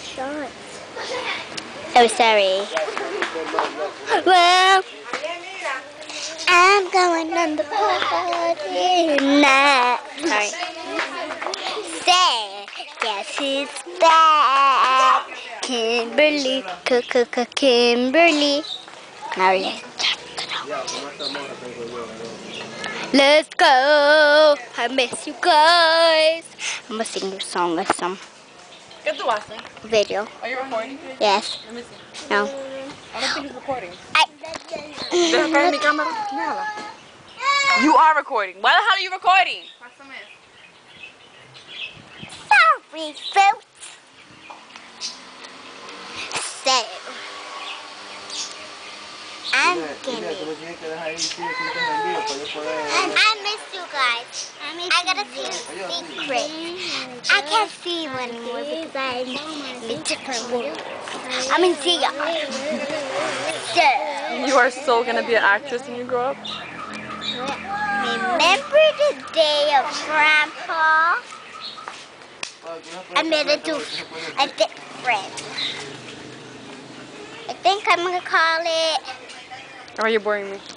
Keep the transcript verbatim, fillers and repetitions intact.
shots. Oh, sorry. Well, I'm going on the party tonight. Sorry. Say, guess who's back? Kimberly, K-K-K Kimberly. Now yeah. Let's go. I miss you guys. I'm gonna sing your song or some video. Are you recording? Yes. Let me see. No. I don't think it's recording. I. You are recording. Why the hell are you recording? Sorry, folks. So, I'm Kimmy. I miss you guys. I gotta see a secret. I can't see you anymore because I'm in a different world. I'm in C R. So, You are so gonna be an actress when you grow up. remember the day of Grandpa? I made it to a different. I think I'm gonna call it. Or are you boring me?